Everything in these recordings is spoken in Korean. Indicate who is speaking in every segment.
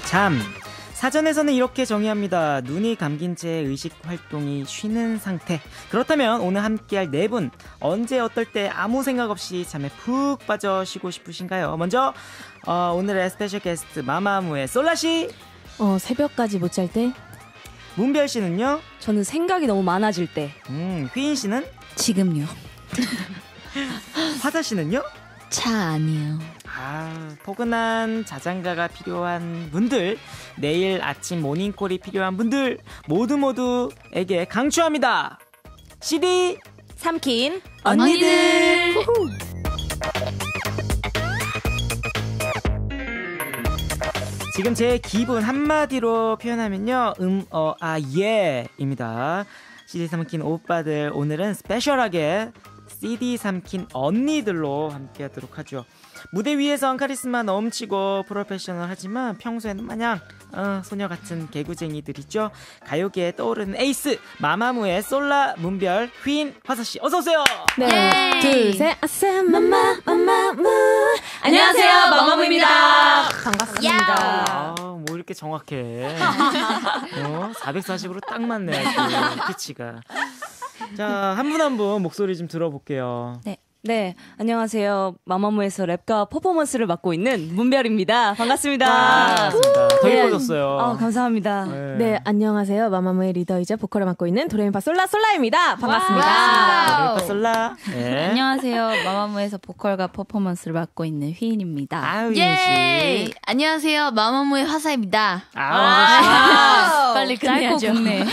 Speaker 1: 잠. 사전에서는 이렇게 정의합니다. 눈이 감긴 채 의식 활동이 쉬는 상태. 그렇다면 오늘 함께할 네 분 언제 어떨 때 아무 생각 없이 잠에 푹 빠져 쉬고 싶으신가요? 먼저 오늘의 스페셜 게스트 마마무의 솔라씨.
Speaker 2: 새벽까지 못 잘 때.
Speaker 1: 문별씨는요?
Speaker 2: 저는 생각이 너무 많아질 때.
Speaker 1: 휘인씨는?
Speaker 3: 지금요.
Speaker 1: 화사씨는요?
Speaker 3: 차 아니에요.
Speaker 1: 포근한 자장가가 필요한 분들, 내일 아침 모닝콜이 필요한 분들 모두에게 강추합니다. CD
Speaker 2: 삼킨
Speaker 3: 언니들.
Speaker 1: 지금 제 기분 한마디로 표현하면요, 예입니다. CD 삼킨 오빠들, 오늘은 스페셜하게 CD 삼킨 언니들로 함께 하도록 하죠. 무대 위에선 카리스마 넘치고 프로페셔널하지만 평소에는 마냥 소녀 같은 개구쟁이들이죠. 가요계에 떠오르는 에이스 마마무의 솔라, 문별, 휘인, 화사씨 어서오세요.
Speaker 2: 네, 둘, 셋. 아싸 마마무.
Speaker 3: 안녕하세요, 마마무입니다.
Speaker 2: 반갑습니다.
Speaker 1: 뭐 이렇게 정확해. 440으로 딱 맞네, 그 피치가. 자, 한 분 한 분 목소리 좀 들어볼게요.
Speaker 2: 네, 안녕하세요. 마마무에서 랩과 퍼포먼스를 맡고 있는 문별입니다. 반갑습니다.
Speaker 1: 반갑습니다. 더 예뻐졌어요.
Speaker 2: 감사합니다.
Speaker 4: 네, 안녕하세요. 마마무의 리더이자 보컬을 맡고 있는 도레미파 솔라입니다. 반갑습니다.
Speaker 1: 도레미파 솔라. 네.
Speaker 3: 안녕하세요. 마마무에서 보컬과 퍼포먼스를 맡고 있는 휘인입니다.
Speaker 1: 휘인씨.
Speaker 3: 안녕하세요. 마마무의 화사입니다.
Speaker 2: 빨리 끝내야죠.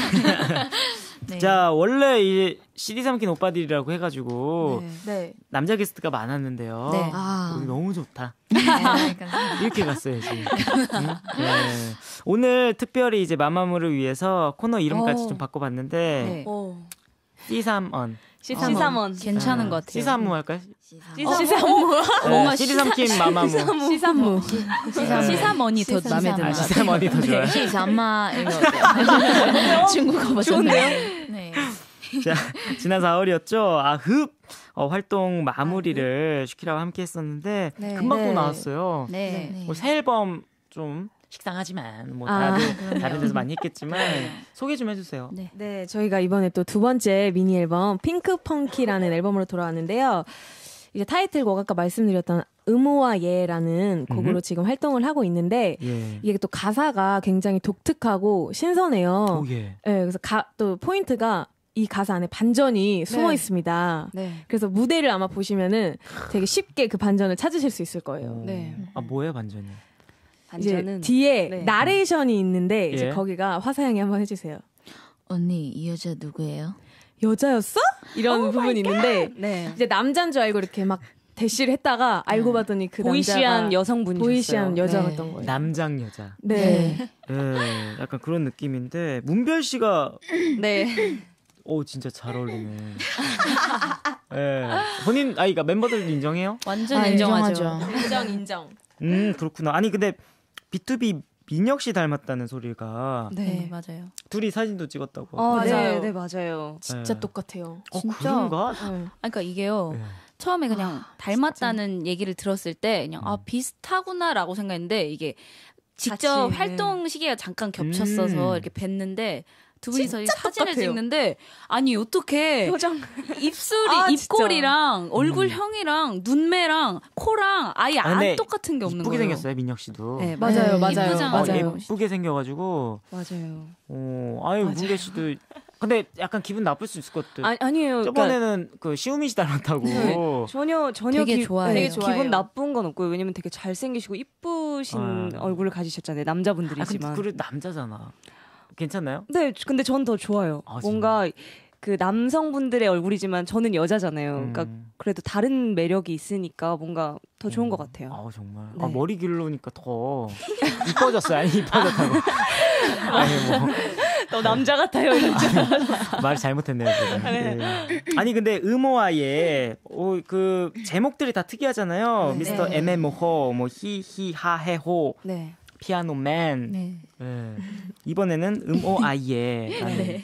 Speaker 3: 네.
Speaker 1: 자, 원래 이 CD 삼킨 오빠들이라고 해가지고
Speaker 4: 네.
Speaker 1: 남자 게스트가 많았는데요.
Speaker 3: 네.
Speaker 1: 우리 너무 좋다.
Speaker 3: 네,
Speaker 1: 이렇게 갔어야지. 응? 네. 오늘 특별히 이제 마마무를 위해서 코너 이름까지 좀 바꿔봤는데 C3언.
Speaker 2: 시삼원.
Speaker 3: 괜찮은 것 같아요.
Speaker 1: C3무 할까요?
Speaker 2: 시삼무.
Speaker 1: 뭔가 CD 삼킨 마마무.
Speaker 4: 시삼무.
Speaker 3: 시사머니 더 마음에 드는 것 같아요.
Speaker 1: 시삼언이 더 좋아요.
Speaker 3: 시삼마 이거 어때요? 중국어 버전네요. 네.
Speaker 1: 자, 지난 4월이었죠. 흡 활동 마무리를 슈키라와 함께 했었는데 금방 또 나왔어요.
Speaker 3: 네.
Speaker 1: 새 앨범 좀 식상하지만 다른 데서 많이 했겠지만 소개 좀 해주세요.
Speaker 4: 네, 저희가 이번에 또 두 번째 미니 앨범 핑크 펑키라는 앨범으로 돌아왔는데요. 이제 타이틀곡 아까 말씀드렸던 음오와 예라는 곡으로 지금 활동을 하고 있는데 이게 또 가사가 굉장히 독특하고 신선해요. 네, 그래서 또 포인트가 이 가사 안에 반전이 숨어 있습니다. 그래서 무대를 아마 보시면은 되게 쉽게 그 반전을 찾으실 수 있을 거예요.
Speaker 1: 뭐예요 반전이?
Speaker 4: 이제 뒤에 나레이션이 있는데 이제 거기가 화사양이 한번 해주세요.
Speaker 3: 언니 이 여자 누구예요?
Speaker 4: 여자였어? 이런 부분이 있는데 이제 남자인 줄 알고 이렇게 막 대시를 했다가 알고 봤더니 그
Speaker 2: 보이시한 여성분이셨어요.
Speaker 4: 보이시한 여자였던 거예요.
Speaker 1: 남장 여자.
Speaker 4: 네.
Speaker 1: 약간 그런 느낌인데 문별 씨가 진짜 잘 어울리네. 본인 그러니까 멤버들 인정해요?
Speaker 3: 완전 인정하죠.
Speaker 2: 인정.
Speaker 1: 그렇구나. 아니 근데 B2B 민혁 씨 닮았다는 소리가.
Speaker 3: 네, 맞아요.
Speaker 1: 둘이 사진도 찍었다고.
Speaker 2: 맞아요. 네, 맞아요.
Speaker 4: 진짜 똑같아요.
Speaker 3: 진짜?
Speaker 1: 그런가?
Speaker 3: 그러니까 이게요. 처음에 그냥 닮았다는 얘기를 들었을 때 그냥 비슷하구나라고 생각했는데 이게 직접 활동 시기가 잠깐 겹쳤어서 이렇게 뵀는데 두 분이서 사진을 찍는데 아니 어떻게 입술이 입꼬리랑 얼굴형이랑 눈매랑 코랑 아예 안 똑같은 게 없는 거예요.
Speaker 1: 예쁘게 생겼어요 민혁 씨도.
Speaker 4: 네, 맞아요.
Speaker 1: 예쁘게 생겨가지고.
Speaker 2: 맞아요.
Speaker 1: 문별 씨도. 근데 약간 기분 나쁠 수 있을 것 같아.
Speaker 4: 아니에요.
Speaker 1: 저번에는 그 시우미 씨 닮았다고.
Speaker 2: 전혀
Speaker 3: 되게 좋아요.
Speaker 2: 되게 기분 나쁜 건 없고요. 왜냐면 되게 잘생기시고 이쁘신 얼굴을 가지셨잖아요. 남자분들이지만.
Speaker 1: 근데 그래 남자잖아. 괜찮나요?
Speaker 2: 네, 근데 전 더 좋아요. 뭔가 그 남성분들의 얼굴이지만 저는 여자잖아요. 그러니까 그래도 다른 매력이 있으니까 뭔가 더 좋은 것 같아요.
Speaker 1: 정말. 머리 길러니까 더 이뻐졌어요. 아니 이뻐졌다고.
Speaker 2: 너 남자 같아요.
Speaker 1: 말 잘못했네요. 아니 근데 음오와 예, 그 제목들이 다 특이하잖아요. 미스터 MM호, 뭐 히히하해호. 피아노맨. 이번에는 음오아예.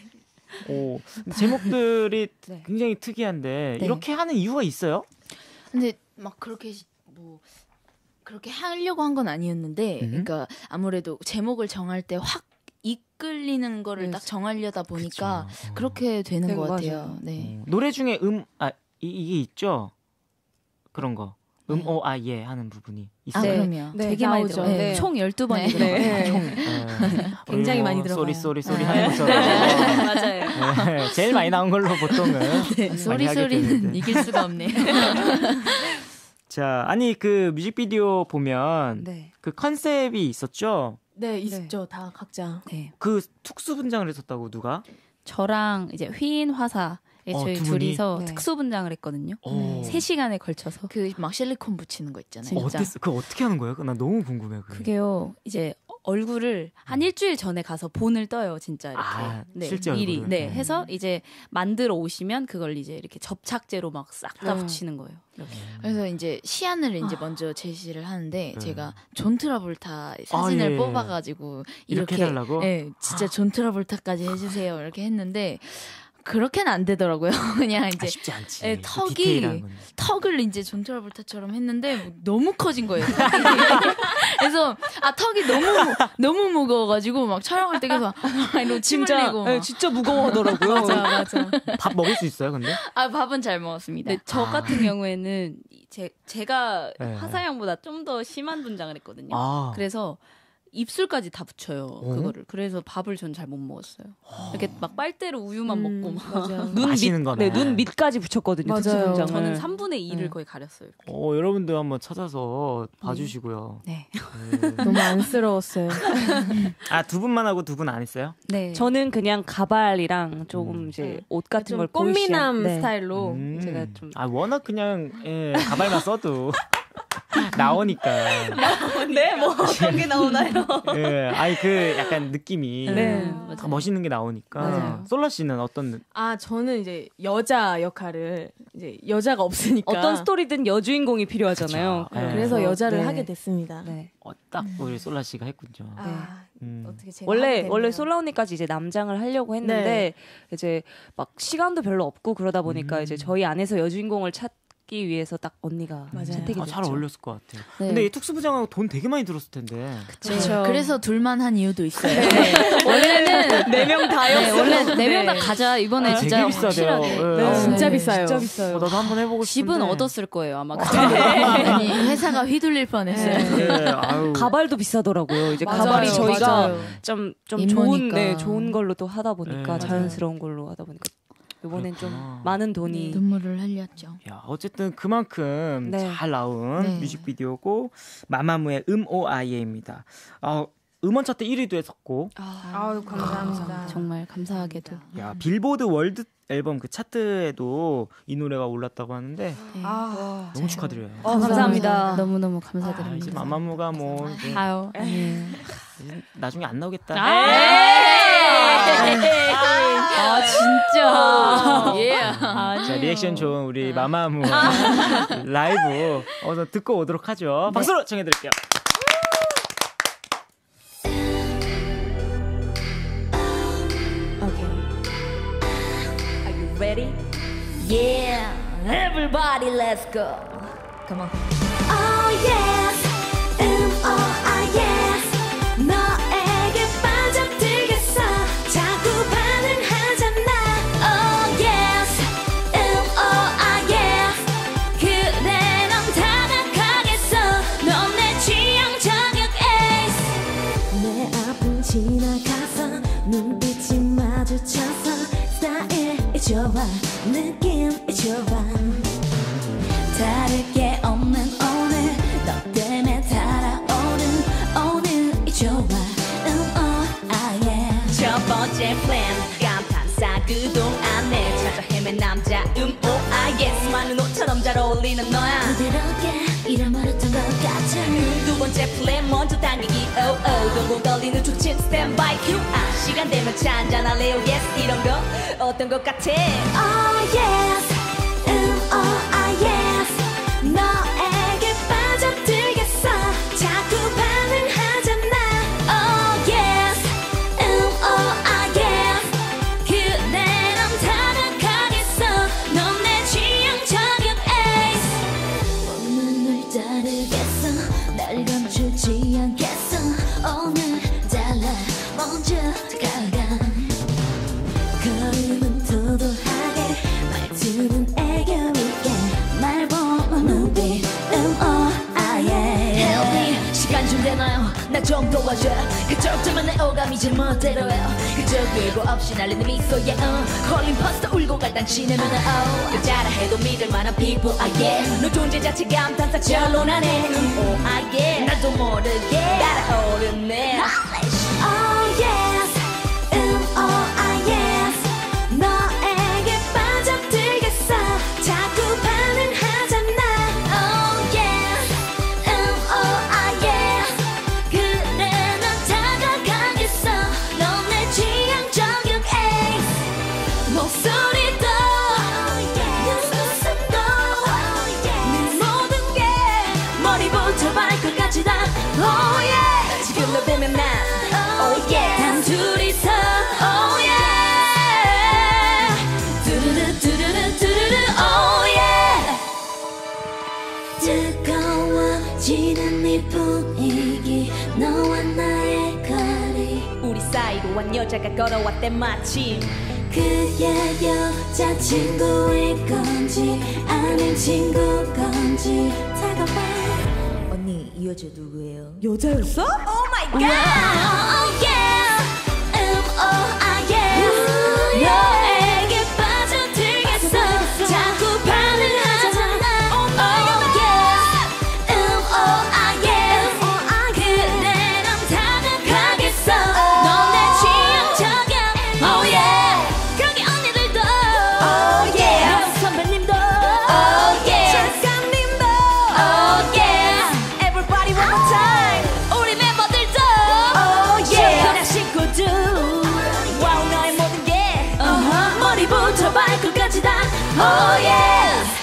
Speaker 1: 제목들이 굉장히 특이한데 이렇게 하는 이유가 있어요?
Speaker 3: 근데 막 그렇게 그렇게 하려고 한 건 아니었는데, 그러니까 아무래도 제목을 정할 때 확 이끌리는 거를 딱 정하려다 보니까 그렇게 되는 것 같아요. 네.
Speaker 1: 노래 중에 이게 있죠? 그런 거. 예 하는 부분이 있어요.
Speaker 3: 그럼요. 네, 되게 많이 들어요.
Speaker 2: 네.
Speaker 3: 총 12번이 들어요.
Speaker 4: 굉장히 많이 들어가요.
Speaker 1: 쏘리 하는 것처럼.
Speaker 3: 맞아요.
Speaker 1: 제일 많이 나온 걸로 보통은.
Speaker 3: 소리는 이길 수가 없네요.
Speaker 1: 자, 아니 그 뮤직비디오 보면 그 컨셉이 있었죠?
Speaker 4: 네, 있죠. 다 각자.
Speaker 3: 네.
Speaker 1: 그 특수 분장을 했었다고 누가?
Speaker 3: 저랑 이제 휘인 화사 저희 둘이서 특수 분장을 했거든요. 3시간에 걸쳐서. 그 막 실리콘 붙이는 거 있잖아요.
Speaker 1: 어땠어? 그거 어떻게 하는 거예요? 나 너무 궁금해.
Speaker 3: 그게요. 이제 얼굴을 한 일주일 전에 가서 본을 떠요, 진짜 이렇게.
Speaker 1: 실제
Speaker 3: 미리.
Speaker 1: 얼굴을.
Speaker 3: 네, 해서 이제 만들어 오시면 그걸 이제 이렇게 접착제로 막 싹 다 붙이는 거예요. 이렇게. 그래서 이제 시안을 이제 먼저 제시를 하는데 제가 존 트라볼타 사진을 뽑아가지고
Speaker 1: 이렇게 해달라고?
Speaker 3: 네, 진짜 존 트라볼타까지 해주세요 이렇게 했는데. 그렇게는 안 되더라고요. 그냥 이제
Speaker 1: 쉽지 않지.
Speaker 3: 네, 턱을 이제 존 트라볼타처럼 했는데 너무 커진 거예요. 그래서 턱이 너무 무거워가지고 막 촬영할 때 계속 이러고 침 흘리고
Speaker 2: 네, 진짜 무거워하더라고요.
Speaker 3: 맞아.
Speaker 1: 밥 먹을 수 있어요, 근데?
Speaker 3: 밥은 잘 먹었습니다. 네, 저 같은 경우에는 제가 화사양보다 좀 더 심한 분장을 했거든요. 그래서 입술까지 다 붙여요. 그거를. 그래서 밥을 전 잘 못 먹었어요. 이렇게 막 빨대로 우유만 먹고 막
Speaker 2: 눈 밑까지 붙였거든요.
Speaker 4: 맞아요.
Speaker 3: 저는 3분의 2를 거의 가렸어요.
Speaker 1: 여러분들 한번 찾아서 봐주시고요.
Speaker 3: 네.
Speaker 4: 너무 안쓰러웠어요.
Speaker 1: 두 분만 하고 두 분 안 했어요?
Speaker 3: 네.
Speaker 2: 저는 그냥 가발이랑 조금 이제 옷 같은 걸
Speaker 4: 꽃미남 스타일로
Speaker 2: 제가 좀
Speaker 1: 워낙 그냥 가발만 써도 나오니까.
Speaker 2: 네, 뭐 어떤 게 나오나요?
Speaker 1: 그 약간 느낌이 다 멋있는 게 나오니까.
Speaker 3: 맞아요.
Speaker 1: 솔라 씨는 어떤?
Speaker 4: 저는 이제 여자 역할을 이제 여자가 없으니까
Speaker 2: 어떤 스토리든 여주인공이 필요하잖아요.
Speaker 4: 그래서 여자를 하게 됐습니다.
Speaker 1: 딱 우리 솔라 씨가 했군요.
Speaker 4: 어떻게 제가
Speaker 2: 원래 솔라 언니까지 이제 남장을 하려고 했는데 이제 막 시간도 별로 없고 그러다 보니까 이제 저희 안에서 여주인공을 찾기 위해서 딱 언니가 채택이 됐죠.
Speaker 1: 잘 어울렸을 것 같아요. 근데 이 특수부장하고 돈 되게 많이 들었을 텐데.
Speaker 3: 그렇죠. 그래서 둘만 한 이유도 있어요. 원래는
Speaker 2: 4명 다였어요.
Speaker 3: 원래 4명 다 가자. 이번에 진짜
Speaker 1: 되게 비싸대요.
Speaker 4: 진짜 비싸요.
Speaker 2: 진짜 비싸요.
Speaker 1: 나도 한번 해보고 싶은데.
Speaker 3: 집은 얻었을 거예요 아마. 아니, 회사가 휘둘릴 뻔했어요.
Speaker 2: 가발도 비싸더라고요. 이제
Speaker 4: 맞아요.
Speaker 2: 가발이 저희가
Speaker 4: 맞아요.
Speaker 2: 좀 좋은 걸로 또 하다 보니까 자연스러운 걸로 하다 보니까. 이번엔 좀 많은 돈이
Speaker 3: 눈물을 흘렸죠.
Speaker 1: 야, 어쨌든 그만큼 잘 나온 뮤직비디오고 마마무의 음오아예입니다. 음원 차트 1위도 했었고.
Speaker 4: 감사합니다.
Speaker 3: 정말 감사하게도.
Speaker 1: 야, 빌보드 월드 앨범 그 차트에도 이 노래가 올랐다고 하는데 너무 축하드려요.
Speaker 2: 감사합니다.
Speaker 3: 너무너무 감사드립니다.
Speaker 1: 이제 마마무가 뭐 나중에 안 나오겠다.
Speaker 3: 진짜.
Speaker 1: 자, 리액션 좋은 우리 마마무 라이브 듣고 오도록 하죠. 박수로 청해드릴게요.
Speaker 2: Ready?
Speaker 5: Yeah, everybody, let's go. Come on. Oh yes, yes. 너에게 빠져들겠어. 자꾸 반응하잖아. Oh yes, yes. 그래 넌 다가가겠어. 넌 내 취향 저격 ace. 내 앞을 지나가서 눈빛이 마주쳐서. 좋아 느낌이 좋아 다를 게 없는 오늘 너 때문에 달아오른 오늘이 좋아 yeah. 첫 번째 플랜 감탄사 그동안에 찾아 헤맨 남자 yes 많은 옷처럼 잘 어울리는 너야 부드럽게 이름 말했던 것 같아 두 번째 플랜 먼저 당기기 동공 떨리는 촉침 스탠바이 큐 시간 되면 차 한잔할래요 yes 이런 거 어떤 것 같아 Oh yes yes 너에게 빠져들겠어 자꾸 반응하잖아 Oh yes yes 그래 넌 다가가겠어 넌 내 취향 저격 ace 오늘 널 따르겠어 날 날 좀 도와줘 그쪽저만 내 오감이 제 멋대로요 그저 별거 없이 날리는 미소에 콜린 퍼스트 울고 갈 당신의 눈에 여자라 해도 믿을 만한 people 너 존재 자체 감탄사 결론하네 나도 모르게 따라오르네 Oh yes yes 너에게 빠져들겠어 자꾸 반응하잖아 Oh yes yes 그래 난 다가가겠어 넌 내 취향 저격 ace 목소리도 눈웃음도 네 모든 게 머리부터 발끝까지 다 Oh yeah 지금 너 뵈면 난 Oh yeah 단 둘이서 Oh yeah 두루루 두루루 두루루 Oh yeah 뜨거워지는 네 분위기 너와 나의 거리 우리 사이로 한 여자가 걸어왔대 마침 그의 여자친구일 건지 아닌 친구 건지 다가봐 언니 이 여자 누구예요?
Speaker 4: 여자였어?
Speaker 5: Oh my god Oh yeah yeah 너에게 빠져들겠어 자꾸 반응하잖아 Oh yeah yeah 그래 넌 다가가겠어 넌 내 취향 저격 Oh yeah 거기 언니들도 Oh yeah 선배님도 Oh yeah 작가님도 Oh yeah Everybody one more time 우리 멤버들도 Oh yeah 그냥 식구들 와우 너의 모든 게 머리부터 발끝까지 다 Oh yeah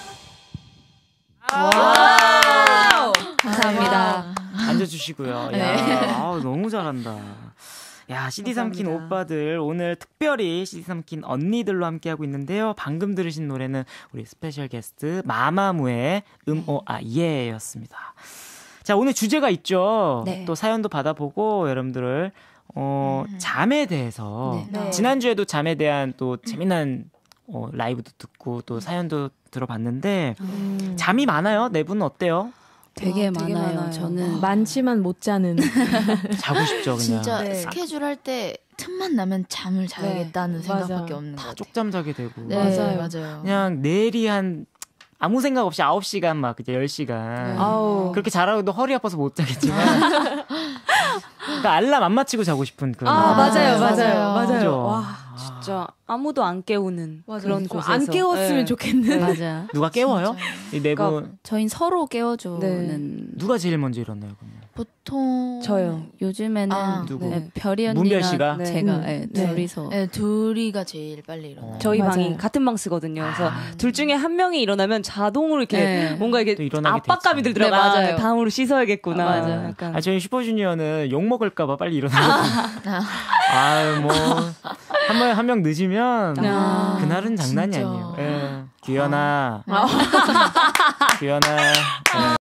Speaker 3: 와우. 감사합니다.
Speaker 1: 앉아주시고요.
Speaker 3: 네.
Speaker 1: 야, 아우, 너무 잘한다. 야, CD 삼킨 오빠들 오늘 특별히 CD 삼킨 언니들로 함께하고 있는데요. 방금 들으신 노래는 우리 스페셜 게스트 마마무의 예였습니다. 자, 오늘 주제가 있죠.
Speaker 3: 네.
Speaker 1: 또 사연도 받아보고 여러분들을 잠에 대해서
Speaker 3: 네.
Speaker 1: 지난주에도 잠에 대한 또 재미난 라이브도 듣고 또 사연도 들어봤는데 잠이 많아요? 네 분은 어때요?
Speaker 3: 되게 많아요. 저는
Speaker 4: 많지만 못 자는.
Speaker 1: 자고 싶죠, 그냥.
Speaker 6: 진짜
Speaker 4: 네.
Speaker 6: 스케줄 할 때 틈만 나면 잠을 자야겠다는 생각밖에 없는 것
Speaker 1: 다
Speaker 6: 같아요.
Speaker 1: 쪽잠 자게 되고.
Speaker 6: 네, 맞아요.
Speaker 1: 그냥 내일이 한 아무 생각 없이 9시간 막 이제 10시간.
Speaker 4: 아우.
Speaker 1: 그렇게 자라고도 허리 아파서 못 자겠지만. 그러니까 알람 안 맞추고 자고 싶은 그런.
Speaker 4: 맞아요.
Speaker 1: 그죠?
Speaker 4: 와.
Speaker 2: 진짜 아무도 안 깨우는 그런 곳에서
Speaker 4: 안 깨웠으면
Speaker 2: 네.
Speaker 4: 좋겠는.
Speaker 3: 맞아.
Speaker 1: 누가 깨워요? 이 네 분.
Speaker 2: 그러니까
Speaker 3: 저희는 서로 깨워주는
Speaker 1: 누가 제일 먼저 일어나요, 그러면?
Speaker 6: 보통
Speaker 2: 저요.
Speaker 3: 요즘에는
Speaker 1: 누구?
Speaker 3: 네, 별이
Speaker 1: 문별
Speaker 3: 언니랑
Speaker 1: 씨가?
Speaker 3: 제가
Speaker 2: 네.
Speaker 3: 둘이서
Speaker 6: 네, 둘이가 제일 빨리 일어나요.
Speaker 2: 저희
Speaker 4: 맞아요.
Speaker 2: 방이 같은 방 쓰거든요. 그래서 둘 중에 한 명이 일어나면 자동으로 이렇게
Speaker 3: 네.
Speaker 2: 뭔가 이게
Speaker 1: 또 일어나게
Speaker 2: 압박감이
Speaker 1: 되지.
Speaker 2: 들더라고요.
Speaker 3: 네, 맞아요.
Speaker 2: 다음으로 씻어야겠구나.
Speaker 3: 맞아요.
Speaker 2: 약간.
Speaker 1: 저희 슈퍼주니어는 욕 먹을까봐 빨리 일어나거든요. 한 명 늦으면 그날은 장난이
Speaker 6: 진짜.
Speaker 1: 아니에요. 예. 규현아. 규현아.